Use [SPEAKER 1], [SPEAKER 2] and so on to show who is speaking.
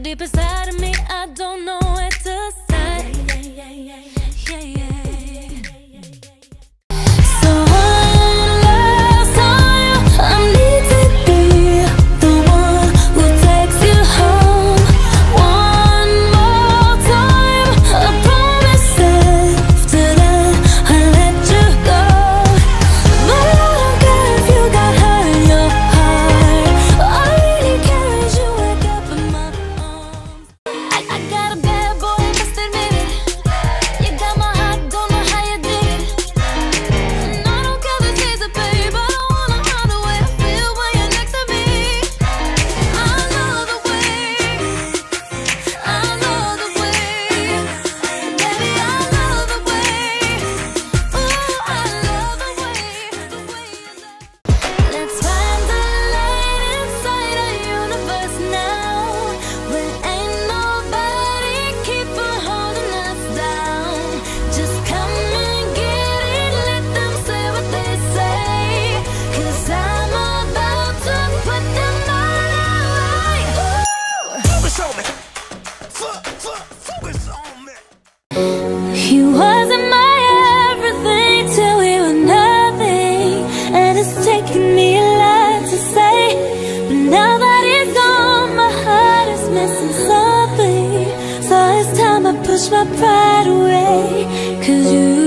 [SPEAKER 1] deep inside of me, I don't know where to start. Yeah, yeah. So one last time, I need to be the one who takes you home. One more time, I promise after that I'll let you go. But I don't care if you got hurt in your heart. All I really care is you wake up in my arms. I got a bad boy, must admit it. You got my heart, don't know how you did it. And I don't care the days that babe, I don't wanna hide the way I feel when you're next to me. I love the way, I love the way, baby, I love the way. Ooh, I love the way you love. Let's find the light inside our universe now, where ain't nobody keeping holding us down. Just come and get it, let them say what they say, 'cause I'm about to put them all away.
[SPEAKER 2] Focus on me. Focus on me.
[SPEAKER 1] You wasn't my everything till we were nothing, and it's taken me a lot to say, but now that it's gone, my heart is missing something. So it's time I push my pride away, 'cause you